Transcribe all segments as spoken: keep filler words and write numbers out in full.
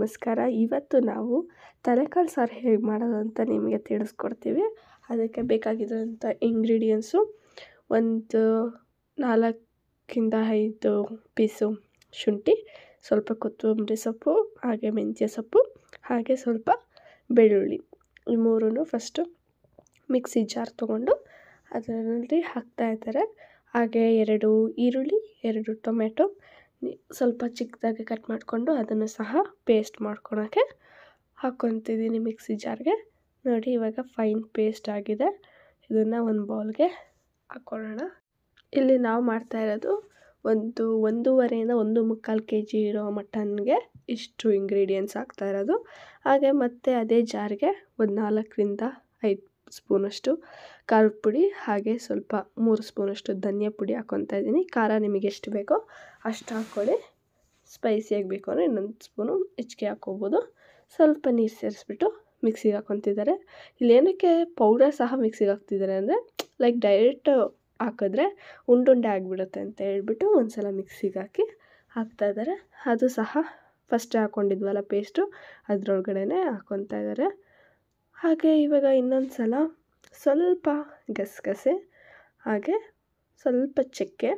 ನಮಸ್ಕಾರ. ಇವತ್ತು ನಾವು ತಲೆಕಾಲು ಸಾರು ಹೇಗೆ ಮಾಡೋದು ಅಂತ ನಿಮಗೆ ತಿಳಿಸ್ಕೊಡ್ತೀವಿ. ಅದಕ್ಕೆ ಬೇಕಾಗಿರೋಂಥ ಇಂಗ್ರೀಡಿಯೆಂಟ್ಸು ಒಂದು ನಾಲ್ಕಿಂದ ಐದು ಪೀಸು ಶುಂಠಿ, ಸ್ವಲ್ಪ ಕೊತ್ತಂಬರಿ ಸೊಪ್ಪು, ಹಾಗೆ ಮೆಂತ್ಯ ಸೊಪ್ಪು, ಹಾಗೆ ಸ್ವಲ್ಪ ಬೆಳ್ಳುಳ್ಳಿ. ಈ ಮೂರನ್ನು ಫಸ್ಟು ಮಿಕ್ಸಿ ಜಾರ್ ತೊಗೊಂಡು ಅದರಲ್ಲಿ ಹಾಕ್ತಾಯಿದ್ದಾರೆ. ಹಾಗೆ ಎರಡು ಈರುಳ್ಳಿ, ಎರಡು ಟೊಮೆಟೊ ಸ್ವಲ್ಪ ಚಿಕ್ಕದಾಗಿ ಕಟ್ ಮಾಡಿಕೊಂಡು ಅದನ್ನು ಸಹ ಪೇಸ್ಟ್ ಮಾಡ್ಕೊಳಕ್ಕೆ ಹಾಕ್ಕೊತಿದ್ದೀನಿ ಮಿಕ್ಸಿ ಜಾರ್ಗೆ. ನೋಡಿ ಇವಾಗ ಫೈನ್ ಪೇಸ್ಟ್ ಆಗಿದೆ. ಇದನ್ನು ಒಂದು ಬೌಲ್ಗೆ ಹಾಕ್ಕೊಳ್ಳೋಣ. ಇಲ್ಲಿ ನಾವು ಮಾಡ್ತಾ ಇರೋದು ಒಂದು ಒಂದೂವರೆಯಿಂದ ಒಂದು ಮುಕ್ಕಾಲು ಕೆ ಜಿ ಇರೋ ಮಟನ್ಗೆ ಇಷ್ಟು ಇಂಗ್ರೀಡಿಯೆಂಟ್ಸ್ ಹಾಕ್ತಾ ಇರೋದು. ಹಾಗೆ ಮತ್ತು ಅದೇ ಜಾರ್ಗೆ ಒಂದು ನಾಲ್ಕರಿಂದ ಐದು ಸ್ಪೂನಷ್ಟು ಖಾರದ ಪುಡಿ, ಹಾಗೆ ಸ್ವಲ್ಪ ಮೂರು ಸ್ಪೂನಷ್ಟು ಧನಿಯಾ ಪುಡಿ ಹಾಕ್ಕೊತಾ ಇದ್ದೀನಿ. ಖಾರ ನಿಮಗೆ ಎಷ್ಟು ಬೇಕೋ ಅಷ್ಟು ಹಾಕ್ಕೊಳ್ಳಿ. ಸ್ಪೈಸಿಯಾಗಿ ಬೇಕು ಅಂದರೆ ಇನ್ನೊಂದು ಸ್ಪೂನು ಹೆಚ್ಚಿಗೆ ಹಾಕ್ಕೋಬೋದು. ಸ್ವಲ್ಪ ನೀರು ಸೇರಿಸ್ಬಿಟ್ಟು ಮಿಕ್ಸಿಗೆ ಹಾಕ್ಕೊತಿದ್ದಾರೆ. ಇಲ್ಲಿ ಏನಕ್ಕೆ ಪೌಡರ್ ಸಹ ಮಿಕ್ಸಿಗೆ ಹಾಕ್ತಿದ್ದಾರೆ ಅಂದರೆ ಲೈಕ್ ಡೈರೆಕ್ಟ್ ಹಾಕಿದ್ರೆ ಉಂಡುಂಡೆ ಆಗಿಬಿಡುತ್ತೆ ಅಂತ ಹೇಳ್ಬಿಟ್ಟು ಒಂದು ಸಲ ಮಿಕ್ಸಿಗೆ ಹಾಕಿ ಹಾಕ್ತಾಯಿದ್ದಾರೆ. ಅದು ಸಹ ಫಸ್ಟ್ ಹಾಕ್ಕೊಂಡಿದ್ವಲ್ಲ ಪೇಸ್ಟು, ಅದರೊಳಗಡೆನೇ ಹಾಕ್ಕೊತಾ ಇದ್ದಾರೆ. ಹಾಗೆ ಇವಾಗ ಇನ್ನೊಂದು ಸಲ ಸ್ವಲ್ಪ ಗಸಗಸೆ, ಹಾಗೆ ಸ್ವಲ್ಪ ಚಕ್ಕೆ,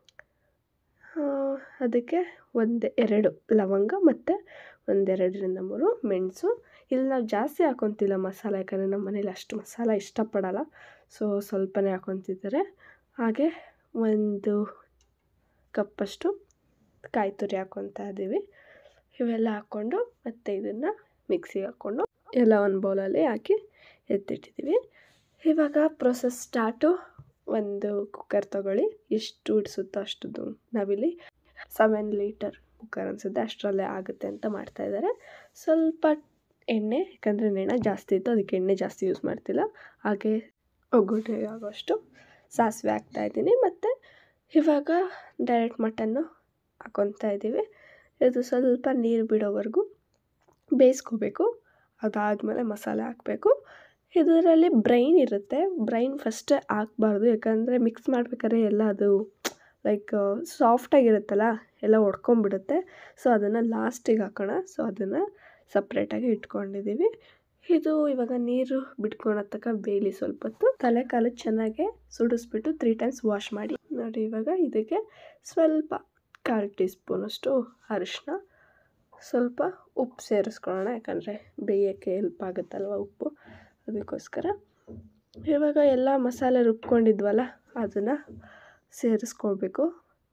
ಅದಕ್ಕೆ ಒಂದು ಎರಡು ಲವಂಗ ಮತ್ತು ಒಂದೆರಡರಿಂದ ಮೂರು ಮೆಣಸು. ಇಲ್ಲಿ ನಾವು ಜಾಸ್ತಿ ಹಾಕ್ಕೊತಿಲ್ಲ ಮಸಾಲೆ, ಯಾಕಂದರೆ ನಮ್ಮ ಮನೇಲಿ ಅಷ್ಟು ಮಸಾಲೆ ಇಷ್ಟಪಡಲ್ಲ, ಸೊ ಸ್ವಲ್ಪನೇ ಹಾಕ್ಕೊತಿದ್ದಾರೆ. ಹಾಗೆ ಒಂದು ಕಪ್ಪಷ್ಟು ಕಾಯಿ ತುರಿ ಹಾಕ್ಕೊತಾ ಇದ್ದೀವಿ. ಇವೆಲ್ಲ ಹಾಕ್ಕೊಂಡು ಮತ್ತು ಇದನ್ನು ಮಿಕ್ಸಿಗೆ ಹಾಕ್ಕೊಂಡು ಎಲ್ಲ ಒಂದು ಬೌಲಲ್ಲಿ ಹಾಕಿ ಎತ್ತಿಟ್ಟಿದ್ದೀವಿ. ಇವಾಗ ಪ್ರೊಸೆಸ್ ಸ್ಟಾರ್ಟು. ಒಂದು ಕುಕ್ಕರ್ ತೊಗೊಳ್ಳಿ, ಎಷ್ಟು ಇಡಿಸುತ್ತೋ ಅಷ್ಟದ್ದು. ನಾವಿಲ್ಲಿ ಸೆವೆನ್ ಲೀಟರ್ ಕುಕ್ಕರ್ ಅನಿಸುತ್ತೆ, ಅಷ್ಟರಲ್ಲೇ ಆಗುತ್ತೆ ಅಂತ ಮಾಡ್ತಾಯಿದ್ದಾರೆ. ಸ್ವಲ್ಪ ಎಣ್ಣೆ, ಯಾಕಂದರೆ ನೆನ ಜಾಸ್ತಿ ಇತ್ತು ಅದಕ್ಕೆ ಎಣ್ಣೆ ಜಾಸ್ತಿ ಯೂಸ್ ಮಾಡ್ತಿಲ್ಲ. ಹಾಗೆ ಒಗ್ಗರಣೆ ಆಗೋಷ್ಟು ಸಾಸಿವೆ ಹಾಕ್ತಾಯಿದ್ದೀನಿ. ಮತ್ತು ಇವಾಗ ಡೈರೆಕ್ಟ್ ಮಟನ್ನು ಹಾಕ್ಕೊತಾ ಇದ್ದೀವಿ. ಇದು ಸ್ವಲ್ಪ ನೀರು ಬಿಡೋವರೆಗೂ ಬೇಯಿಸ್ಕೋಬೇಕು. ಅದಾದಮೇಲೆ ಮಸಾಲೆ ಹಾಕಬೇಕು. ಇದರಲ್ಲಿ ಬ್ರೈನ್ ಇರುತ್ತೆ, ಬ್ರೈನ್ ಫಸ್ಟೇ ಹಾಕ್ಬಾರ್ದು, ಯಾಕಂದರೆ ಮಿಕ್ಸ್ ಮಾಡ್ಬೇಕಾದ್ರೆ ಎಲ್ಲ ಅದು ಲೈಕ್ ಸಾಫ್ಟಾಗಿರುತ್ತಲ್ಲ, ಎಲ್ಲ ಒಡ್ಕೊಂಬಿಡುತ್ತೆ. ಸೊ ಅದನ್ನು ಲಾಸ್ಟಿಗೆ ಹಾಕೋಣ. ಸೊ ಅದನ್ನು ಸಪ್ರೇಟಾಗಿ ಇಟ್ಕೊಂಡಿದ್ದೀವಿ. ಇದು ಇವಾಗ ನೀರು ಬಿಟ್ಕೊಳೋ ತನಕ ಬೇಯಲಿ ಸ್ವಲ್ಪ ಹೊತ್ತು. ತಲೆಕಾಲು ಚೆನ್ನಾಗೆ ಸುಡಿಸ್ಬಿಟ್ಟು ತ್ರೀ ಟೈಮ್ಸ್ ವಾಶ್ ಮಾಡಿ. ನೋಡಿ ಇವಾಗ ಇದಕ್ಕೆ ಸ್ವಲ್ಪ ಕಾಲು ಟೀ ಸ್ಪೂನಷ್ಟು ಅರಿಶಿನ, ಸ್ವಲ್ಪ ಉಪ್ಪು ಸೇರಿಸ್ಕೊಳ್ಳೋಣ, ಯಾಕಂದರೆ ಬೇಯೋಕ್ಕೆ ಹೆಲ್ಪ್ ಆಗುತ್ತಲ್ವ ಉಪ್ಪು, ಅದಕ್ಕೋಸ್ಕರ. ಇವಾಗ ಎಲ್ಲ ಮಸಾಲೆ ರುಬ್ಕೊಂಡಿದ್ವಲ್ಲ ಅದನ್ನು ಸೇರಿಸ್ಕೊಳ್ಬೇಕು.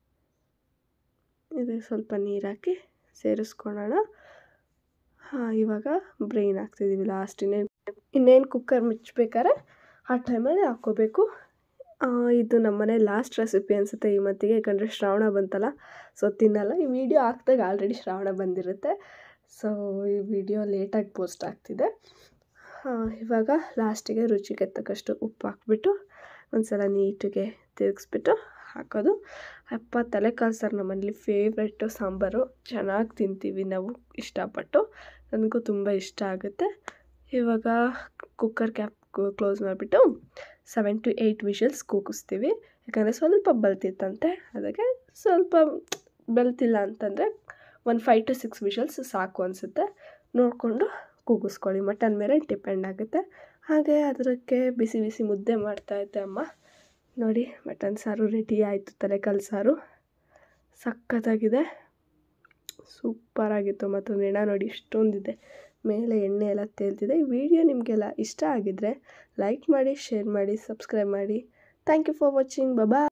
ಇದು ಸ್ವಲ್ಪ ನೀರು ಹಾಕಿ ಸೇರಿಸ್ಕೊಳ್ಳೋಣ. ಹಾಂ, ಇವಾಗ ಬ್ರೈನ್ ಹಾಕ್ತಿದ್ದೀವಿ ಲಾಸ್ಟ್. ಇನ್ನೇನು ಇನ್ನೇನು ಕುಕ್ಕರ್ ಮುಚ್ಚಬೇಕಾರೆ ಆ ಟೈಮಲ್ಲಿ ಹಾಕ್ಕೋಬೇಕು. ಇದು ನಮ್ಮ ಮನೆ ಲಾಸ್ಟ್ ರೆಸಿಪಿ ಅನಿಸುತ್ತೆ ಈ ಮತ್ತಿಗೆ, ಯಾಕಂದರೆ ಶ್ರಾವಣ ಬಂತಲ್ಲ, ಸೊ ತಿನ್ನಲ್ಲ. ಈ ವಿಡಿಯೋ ಹಾಕ್ದಾಗ ಆಲ್ರೆಡಿ ಶ್ರಾವಣ ಬಂದಿರುತ್ತೆ, ಸೊ ಈ ವಿಡಿಯೋ ಲೇಟಾಗಿ ಪೋಸ್ಟ್ ಆಗ್ತಿದೆ. ಇವಾಗ ಲಾಸ್ಟಿಗೆ ರುಚಿಗೆ ತಕ್ಕಷ್ಟು ಉಪ್ಪು ಹಾಕ್ಬಿಟ್ಟು ಒಂದು ಸಲ ನೀಟಿಗೆ ತಿರುಗಿಸ್ಬಿಟ್ಟು ಹಾಕೋದು. ಅಪ್ಪ, ತಲೆಕಾಲು ಸಾರು ನಮ್ಮನೇಲಿ ಫೇವ್ರೆಟ್ಟು ಸಾಂಬಾರು. ಚೆನ್ನಾಗಿ ತಿಂತೀವಿ ನಾವು ಇಷ್ಟಪಟ್ಟು, ನನಗೂ ತುಂಬ ಇಷ್ಟ ಆಗುತ್ತೆ. ಇವಾಗ ಕುಕ್ಕರ್ ಕ್ಯಾಪ್ ಕ್ಲೋಸ್ ಮಾಡಿಬಿಟ್ಟು ಸೆವೆನ್ ಟು ಏಯ್ಟ್ ವಿಷಲ್ಸ್ ಕೂಗಿಸ್ತೀವಿ. ಯಾಕಂದರೆ ಸ್ವಲ್ಪ ಬಲ್ತಿತ್ತಂತೆ, ಅದಕ್ಕೆ ಸ್ವಲ್ಪ ಬಲ್ತಿಲ್ಲ ಅಂತಂದರೆ ಒಂದು ಫೈವ್ ಟು ಸಿಕ್ಸ್ ವಿಷಲ್ಸ್ ಸಾಕು ಅನಿಸುತ್ತೆ. ನೋಡಿಕೊಂಡು ಕೂಗಿಸ್ಕೊಳ್ಳಿ, ಮಟನ್ ಮೇಲೆ ಡಿಪೆಂಡ್ ಆಗುತ್ತೆ. ಹಾಗೆ ಅದಕ್ಕೆ ಬಿಸಿ ಬಿಸಿ ಮುದ್ದೆ ಮಾಡ್ತಾಯಿದ್ದೆ ಅಮ್ಮ. ನೋಡಿ ಮಟನ್ ಸಾರು ರೆಡಿ ಆಯಿತು. ತಲೆಕಾಲು ಸಾರು ಸಖತ್ತಾಗಿದೆ, ಸೂಪರಾಗಿತ್ತು. ಮತ್ತು ನೆನ ನೋಡಿ ಇಷ್ಟೊಂದಿದೆ, ಮೇಲೆ ಎಣ್ಣೆ ಎಲ್ಲ ತೇಲ್ತಿದೆ. ಈ ವಿಡಿಯೋ ನಿಮಗೆಲ್ಲ ಇಷ್ಟ ಆಗಿದ್ದರೆ ಲೈಕ್ ಮಾಡಿ, ಶೇರ್ ಮಾಡಿ, ಸಬ್ಸ್ಕ್ರೈಬ್ ಮಾಡಿ. Thank you for watching. Bye.